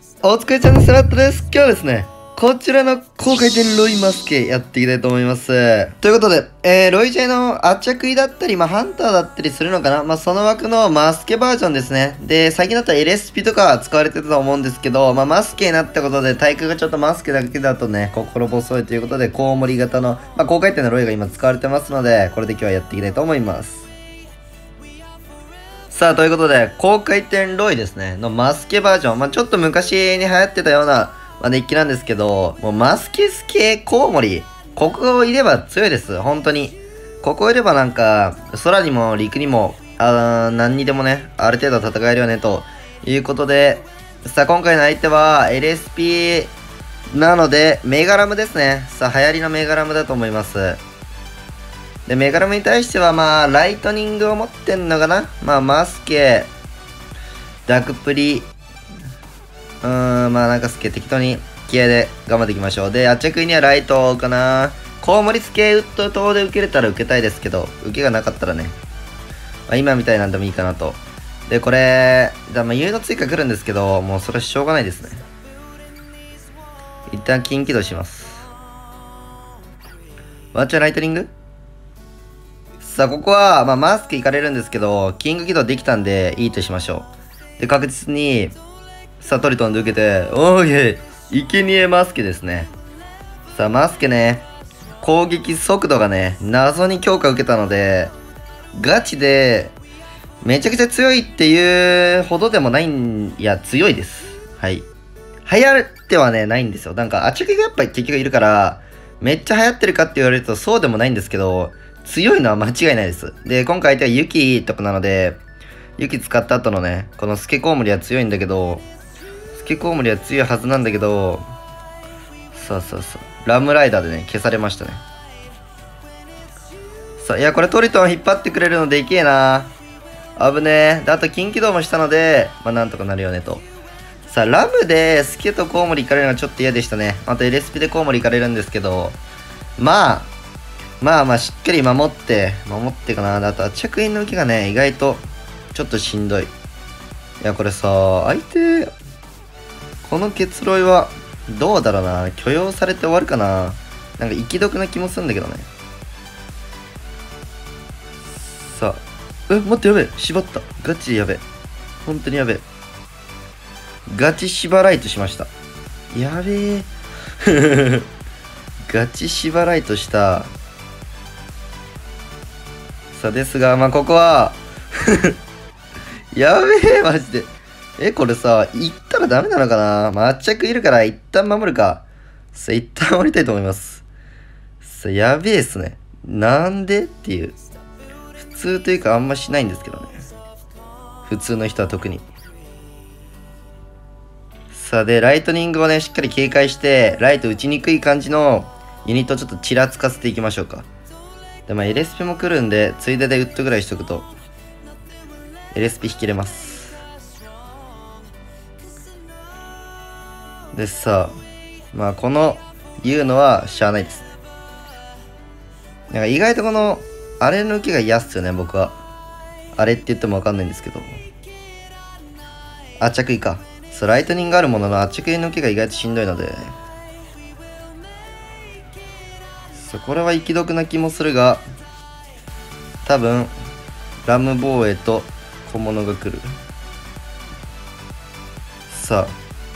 お疲れちゃんのスラットです。今日はですね、こちらの高回転ロイマスケやっていきたいと思います。ということで、ロイジェの圧着位だったり、ハンターだったりするのかな、その枠のマスケバージョンですね。で、最近だったら LSP とか使われてたと思うんですけど、マスケになったことで、対空がちょっとマスケだけだとね、心細いということで、コウモリ型の、高回転のロイが今使われてますので、これで今日はやっていきたいと思います。さあ、ということで、高回転ロイですね、のマスケバージョン。ちょっと昔に流行ってたような、デッキなんですけど、もうマスケスケコウモリ。ここをいれば強いです。本当に。ここいればなんか、空にも陸にも、何にでもね、ある程度戦えるよね、ということで、さあ、今回の相手は LSP なので、メガラムですね。さあ、流行りのメガラムだと思います。で、メガラムに対しては、ライトニングを持ってんのかな、マスケ、ダクプリ、なんか適当に気合で頑張っていきましょう。で、圧着にはライトかな。コウモリスケウッド等で受けれたら受けたいですけど、受けがなかったらね、今みたいなんでもいいかなと。で、これ、有の追加来るんですけど、もうそれはしょうがないですね。一旦金起動します。ワンチャンライトニングさあ、ここは、マスク行かれるんですけど、キング起動できたんで、いいとしましょう。で、確実に、さあ、トリトンで受けて、おーい、いけにえマスケですね。さあ、マスケね、攻撃速度がね、謎に強化受けたので、ガチで、めちゃくちゃ強いっていうほどでもないん、いや、強いです。はい。流行ってはね、ないんですよ。なんか、圧着がやっぱり結局いるから、めっちゃ流行ってるかって言われるとそうでもないんですけど、強いのは間違いないです。で、今回相手はユキとかなので、ユキ使った後のね、このスケコウモリは強いんだけど、スケコウモリは強いはずなんだけど、そう。ラムライダーでね、消されましたね。さあ、いや、これトリトン引っ張ってくれるのでいけえな。危ねえ。で、あと金起動もしたので、なんとかなるよねと。さあ、ラムでスケとコウモリ行かれるのはちょっと嫌でしたね。あと LSP でコウモリ行かれるんですけど、しっかり守ってかな。あと、着印の受けがね、意外と、ちょっとしんどい。いや、これさ、相手、この結露は、どうだろうな。許容されて終わるかな。なんか、息毒な気もするんだけどね。さあ、待って、やべえ。縛った。ガチでやべえ。本当にやべえ。ガチ縛らいとしました。やべえ。ガチ縛らいとした。ですが、ここはやべえ、マジで。これさ、行ったらダメなのかな。圧着いるから一旦守るか。一旦守りたいと思います。やべえっすね。なんでっていう。普通というかあんましないんですけどね。普通の人は特に。で、ライトニングをね、しっかり警戒して、ライト打ちにくい感じのユニットをちょっとちらつかせていきましょうか。で、LSP も来るんで、ついででウッドぐらいしとくと、LSP 引きれます。でさ、この、言うのはしゃあないですね。なんか意外とこの、あれの受けが嫌っすよね、僕は。あれって言ってもわかんないんですけど。圧着いか。ライトニングあるものの圧着の受けが意外としんどいので。これは息毒な気もするが、多分、ラム防衛と小物が来る。さ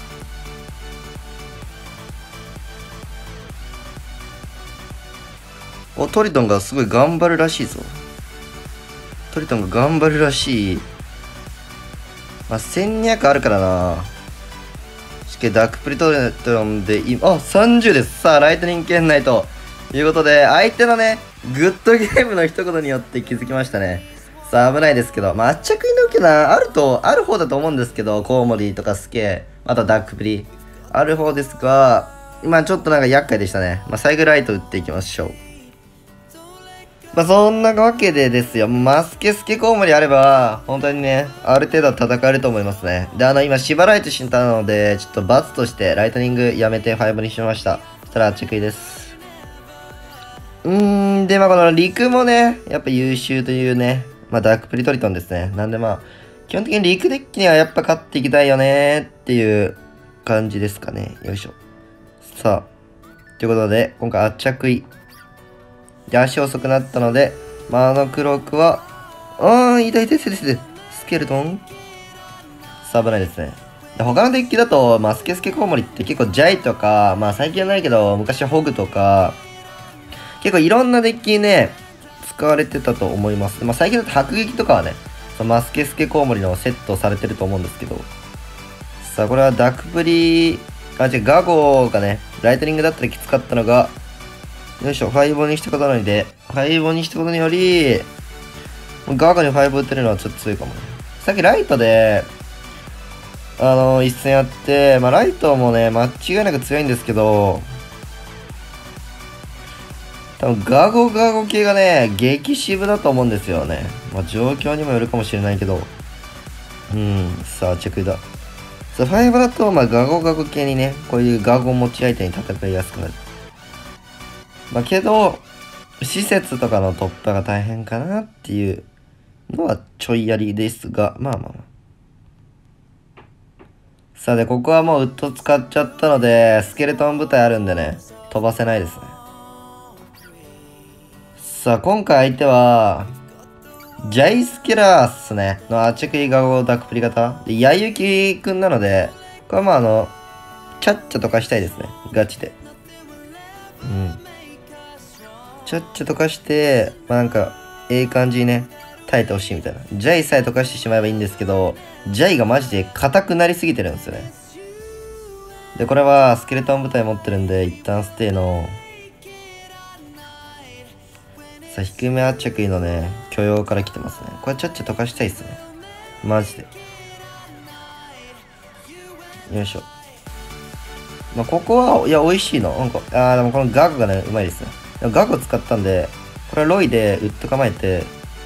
あ。トリトンがすごい頑張るらしいぞ。トリトンが頑張るらしい。1200あるからな。しっかりダークプリトンで、30です。さあ、ライトニング圏内ということで、相手のね、グッドゲームの一言によって気づきましたね。さあ、危ないですけど、圧着の受けな、ある方だと思うんですけど、コウモリとかスケ、あとダークプリ、ある方ですが、ちょっとなんか厄介でしたね。最後ライト打っていきましょう。そんなわけでですよ。マスケスケコウモリあれば、本当にね、ある程度戦えると思いますね。で、今、縛られて死んだので、ちょっと罰として、ライトニングやめてファイブにしました。そしたら、着衣です。で、この陸もね、やっぱ優秀というね、ダークプリトリトンですね。なんで基本的に陸デッキにはやっぱ勝っていきたいよねっていう感じですかね。よいしょ。さあ、ということで、今回圧着位。で、足遅くなったので、まあ、クロークは、痛い痛い痛い痛い。スケルトンさあ、危ないですね。で他のデッキだと、まあ、スケスケコウモリって結構ジャイとか、まあ最近はないけど、昔はホグとか、結構いろんなデッキにね、使われてたと思います。まあ最近だと迫撃とかはね、そのマスケスケコウモリのセットされてると思うんですけど。さあ、これはダクプリ、ガゴがね、ライトニングだったらきつかったのが、よいしょ、ファイボにしたことなので、ファイボにしたことにより、ガゴにファイボ打てるのはちょっと強いかもね。さっきライトで、一戦やって、まあ、ライトもね、間違いなく強いんですけど、多分ガゴ系がね、激渋だと思うんですよね。まあ、状況にもよるかもしれないけど。さあ、チェックだ。さあ、ファイバだと、まあ、ガゴ系にね、こういうガゴ持ち相手に戦いやすくなる。まあ、けど、施設とかの突破が大変かなっていうのはちょいやりですが、まあまあまあ。さあで、ここはもうウッド使っちゃったので、スケルトン部隊あるんでね、飛ばせないですね。さあ、今回相手は、ジャイスケラーっすね。のアチェクイガゴダクプリ型。で、ヤユキくんなので、これはまあチャッチャとかしたいですね。ガチで。チャッチャとかして、まあなんか、ええ感じにね、耐えてほしいみたいな。ジャイさえ溶かしてしまえばいいんですけど、ジャイがマジで硬くなりすぎてるんですよね。で、これはスケルトン部隊持ってるんで、一旦ステイの、さあ、低め圧着のね、許容から来てますね。これちょっと溶かしたいっすね。マジで。よいしょ。まあ、ここは、いや、美味しいの。なんか、でもこのガグがね、うまいですね。ガグを使ったんで、これはロイでウッド構えて、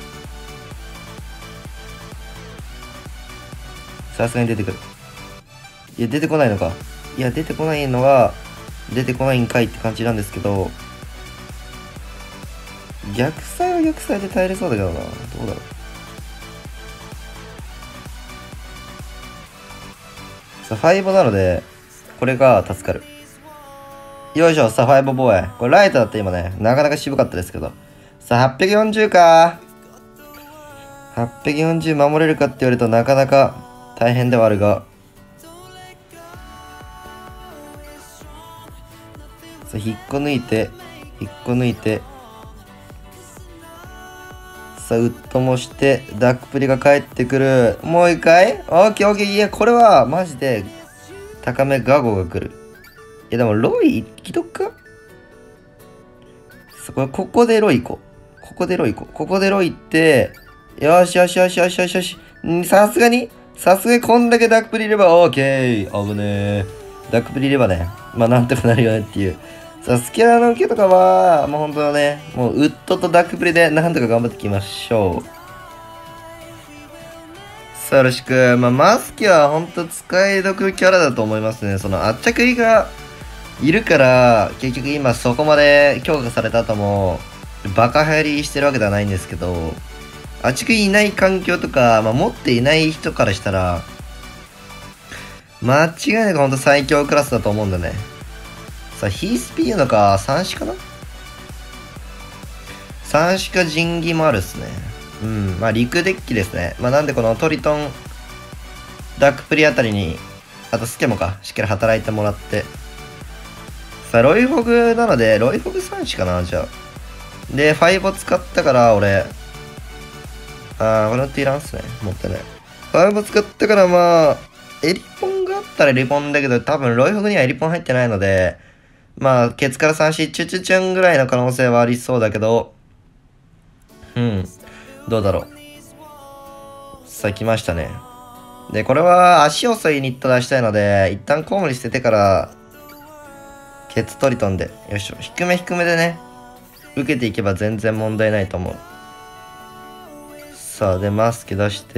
さすがに出てくる。いや、出てこないのか。いや、出てこないのは、出てこないんかいって感じなんですけど、逆サイは逆サイで耐えれそうだけどな。どうだろう。さあ、ファイボなので、これが助かる。よいしょ、さあ、ファイボ防衛。これライトだって今ね、なかなか渋かったですけど。さあ、840か。840守れるかって言われるとなかなか大変ではあるが。さあ、引っこ抜いて、さあ、ウッドもして、ダックプリが帰ってくる。もう一回オッケーオッケー。いや、これは、マジで、高めガゴが来る。いや、でも、ロイ、行きとくかさあ、ここでロイ行こう。ここでロイ行って、よし。さすがにこんだけダックプリいれば、オッケー。危ねえ。ダックプリいればね、まあ、なんとかなるよねっていう。さあ、スキャラの受けとかは、もう本当はね、もうウッドとダックプリでなんとか頑張っていきましょう。さあ、よろしく。まあ、マスキは本当使い得キャラだと思いますね。その、圧着りがいるから、結局今そこまで強化された後も、バカ流行りしてるわけではないんですけど、圧着りいない環境とか、まあ、持っていない人からしたら、間違いなく本当最強クラスだと思うんだね。さあ、ヒースピーなのか、三子かな三子か神器もあるっすね。まあ陸デッキですね。まあなんでこのトリトン、ダックプリあたりに、あとスケモか、しっかり働いてもらって。さあ、ロイホグなので、ロイホグ三子かな、じゃあ。で、ファイボ使ったから、俺。これのっていらんっすね。持ってない。ファイボ使ったから、まあ、エリポンがあったらエリポンだけど、多分ロイホグにはエリポン入ってないので、まあ、ケツから三子、チュチュチュンぐらいの可能性はありそうだけど、どうだろう。さあ、来ましたね。で、これは足遅いニット出したいので、一旦コウモリ捨ててから、ケツトリトンで。よいしょ。低めでね、受けていけば全然問題ないと思う。さあ、で、マスケ出して、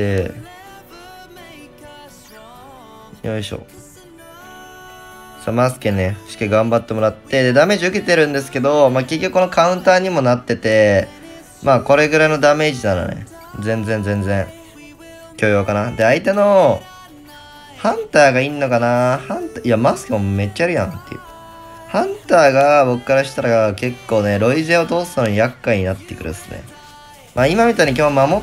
よいしょ。さあ、マスケね、しっかり頑張ってもらって、で、ダメージ受けてるんですけど、まあ、結局このカウンターにもなってて、まあ、これぐらいのダメージならね、全然、許容かな。で、相手の、 ハンターがいんのかな。いや、マスクもめっちゃあるやんっていう。ハンターが僕からしたら結構ね、ロイジェを通すのに厄介になってくるですね。まあ今みたいに今日守って、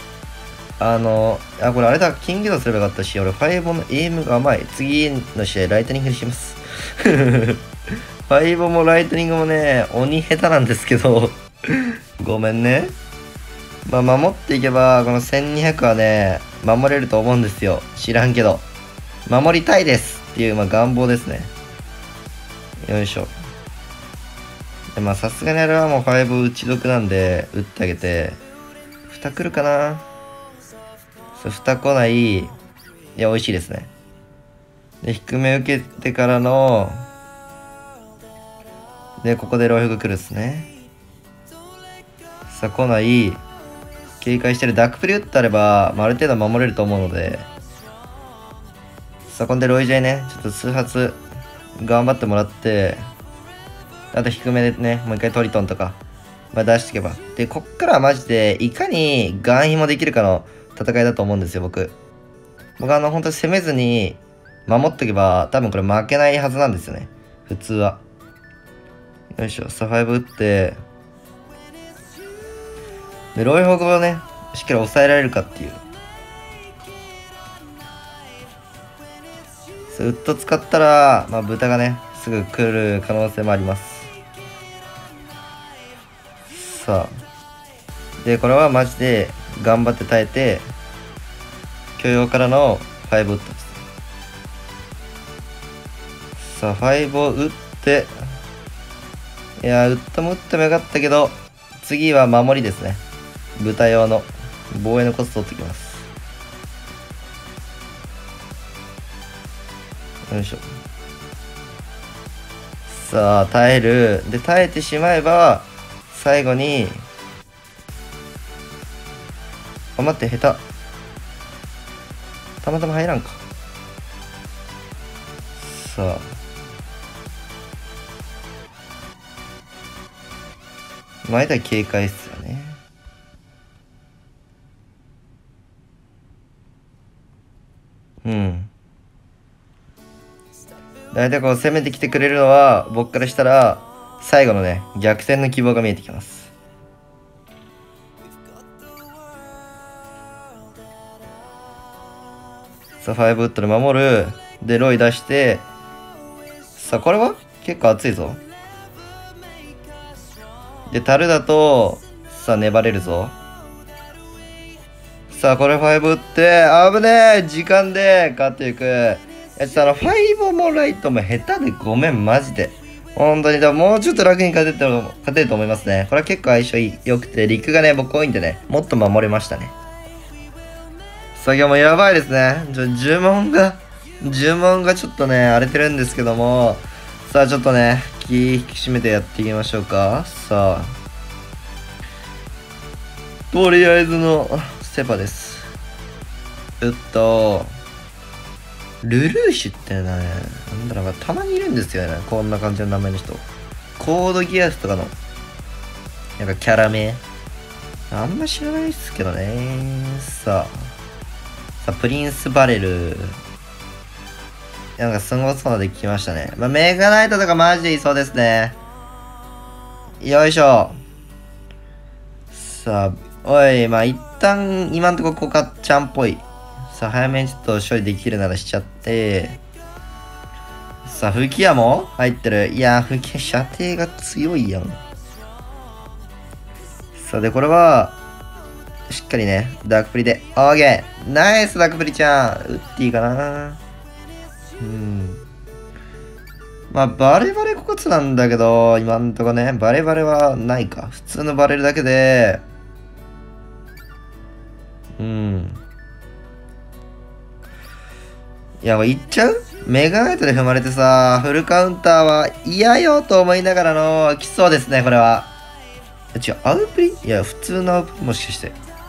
これあれだ、キングドすればよかったし、俺5のエイムが甘い。次の試合ライトニングにします。5もライトニングもね、鬼下手なんですけど、ごめんね。まあ守っていけば、この1200はね、守れると思うんですよ。知らんけど。守りたいですっていう、まあ願望ですね。よいしょ。でまあさすがにあれはもう5打ち得なんで、打ってあげて、蓋来るかな。そう、蓋来ない。いや、美味しいですね。で、低め受けてからの、で、ここでロイフが来るっすね。さあ、来ない。警戒してる。ダックプリ打ってあれば、まあ、ある程度守れると思うので。さあ、こんでロイジェイね、ちょっと数発、頑張ってもらって、あと低めでね、もう一回トリトンとか、まあ、出していけば。で、こっからはマジで、いかにガンヒもできるかの戦いだと思うんですよ、僕。僕本当に攻めずに、守っとけば、多分これ負けないはずなんですよね。普通は。よいしょ、サファイブ打って、で、ロイホグをね、しっかり抑えられるかっていう。ウッド使ったら、まあ、豚がね、すぐ来る可能性もあります。さあ。で、これはマジで頑張って耐えて、許容からの5ウッドです。さあ、5を打って、いや、ウッドも打ってもよかったけど、次は守りですね。豚用の防衛のコスト取ってきます。よいしょ。さあ、耐える。で、耐えてしまえば、最後に、あ、待って、下手。たまたま入らんか。さあ。前田警戒っすよね。うん。大体こう攻めてきてくれるのは、僕からしたら、最後のね、逆転の希望が見えてきます。さあ、5ウッドで守る。で、ロイ出して、さあ、これは結構熱いぞ。で、樽だと、さあ、粘れるぞ。さあ、これ5打って、危ねえ時間で勝っていく。5もライトも下手でごめん、マジで。本当に、もうちょっと楽に勝てると思いますね。これは結構相性良くて、陸がね、僕多いんでね、もっと守れましたね。さあ、今日もやばいですね。呪文がちょっとね、荒れてるんですけども、さあ、ちょっとね、気引き締めてやっていきましょうか。さあ。とりあえずのセパです。ルルーシュってね、なんだろう、たまにいるんですよね。こんな感じの名前の人。コードギアスとかの、なんかキャラ名。あんま知らないっすけどね。さあ、プリンスバレル。なんかすごそうなできましたね。まあ、メガナイトとかマジでいそうですね。よいしょ。さあ、おい、まあ一旦今んとこコカちゃんっぽい。さあ、早めにちょっと処理できるならしちゃって。さあ、吹き矢も入ってる。いやー、吹き矢射程が強いやん。さあ、で、これは、しっかりね、ダークプリで。オーケーナイスダークプリちゃん打っていいかな。まあ、バレバレコツなんだけど、今んとこね、バレバレはないか。普通のバレるだけで、いや、もういっちゃうメガナイトで踏まれてさ、フルカウンターは嫌よと思いながらの、来そうですね、これは。違う、アウプリいや、普通のアウプリもしかして。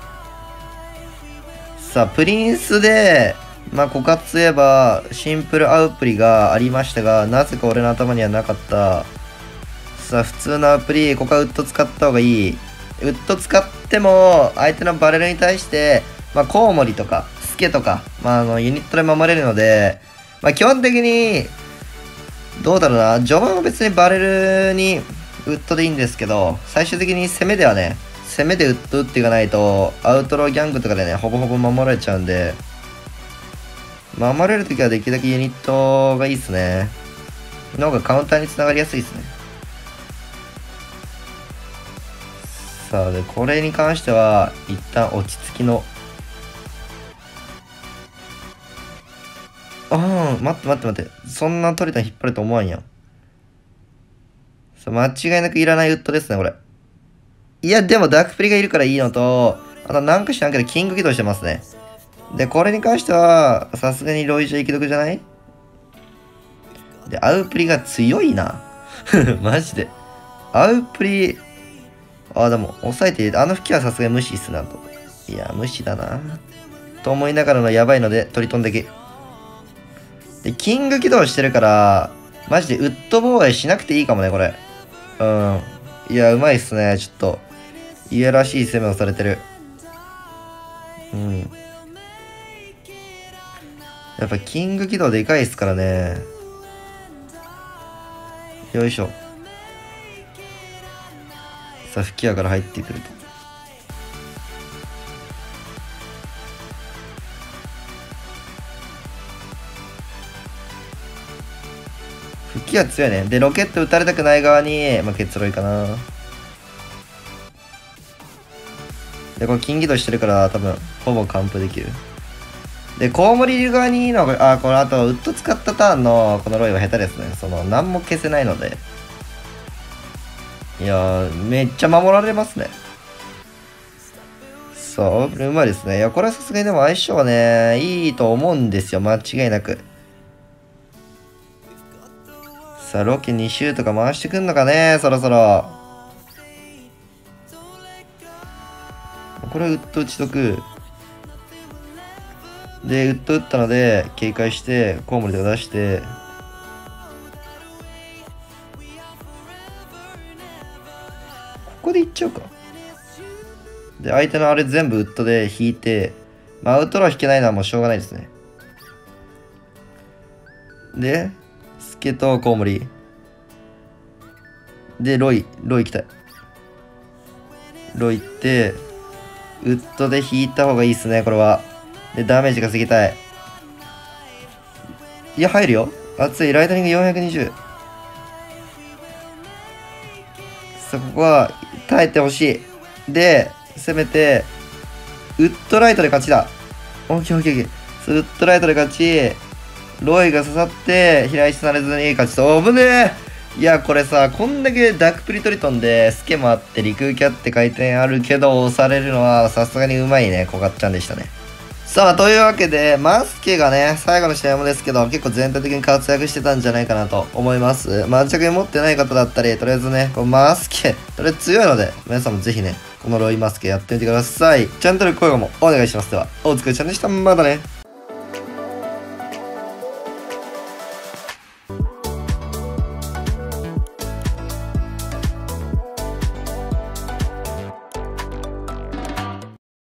さあ、プリンスで、まあ、枯渇言えば、シンプルアウプリがありましたが、なぜか俺の頭にはなかった。さあ、普通のアプリ、ここはウッド使った方がいい。ウッド使っても、相手のバレルに対して、まあ、コウモリとか、 スケとか、ユニットで守れるので、基本的に、どうだろうな、序盤は別にバレルにウッドでいいんですけど、最終的に攻めではね、攻めでウッド打っていかないと、アウトローギャングとかでね、ほぼほぼ守られちゃうんで、守れるときはできるだけユニットがいいっすね。の方がカウンターにつながりやすいっすね。さあ、で、これに関しては、一旦落ち着きの。待って。そんなトリトン引っ張ると思わんやん。間違いなくいらないウッドですね、これ。いや、でもダークプリがいるからいいのと、あとなんか知らんけどキング起動してますね。で、これに関しては、さすがにロイジャー生き得じゃない？で、アウプリが強いな。マジで。アウプリ、でも、抑えて、あの吹きはさすがに無視っすなと。いや、無視だな。と思いながらのやばいので、取り飛んでけ。で、キング起動してるから、マジでウッド防衛しなくていいかもね、これ。いや、うまいっすね、ちょっと。いやらしい攻めをされてる。やっぱキング起動でかいっすからね。よいしょ。さあ、吹き矢から入ってくると。吹き矢強いね。で、ロケット撃たれたくない側に、結露いかな。で、これ金起動してるから、多分、ほぼ完封できる。で、コウモリいる側にいいのが、これあと、ウッド使ったターンの、このロイは下手ですね。何も消せないので。いやー、めっちゃ守られますね。そう、うまいですね。いや、これはさすがにでも相性はね、いいと思うんですよ。間違いなく。さあ、ロケ2周とか回してくんのかね、そろそろ。これウッド打ちとく。で、ウッド打ったので、警戒して、コウモリとか出して、ここでいっちゃうか。で、相手のあれ全部ウッドで引いて、アウトロー引けないのはもうしょうがないですね。で、スケとコウモリ。で、ロイ行きたい。ロイ行って、ウッドで引いた方がいいっすね、これは。で、ダメージ稼ぎたい。いや、入るよ。熱い。ライトニング420。ここは耐えてほしい。で、せめて、ウッドライトで勝ちだ。オッケー。ウッドライトで勝ち。ロイが刺さって、飛来されずに勝ちと。危ねえ。いや、これさ、こんだけダークプリトリトンで、スケもあって、陸キャって回転あるけど、押されるのはさすがにうまいね、コガッちゃんでしたね。さあ、というわけで、マスケがね、最後の試合もですけど、結構全体的に活躍してたんじゃないかなと思います。着に持ってない方だったり、とりあえずね、このマスケ、とりあえず強いので、皆さんもぜひね、このロイマスケやってみてください。チャンネル登録もお願いします。では、お疲れ様でした。またね。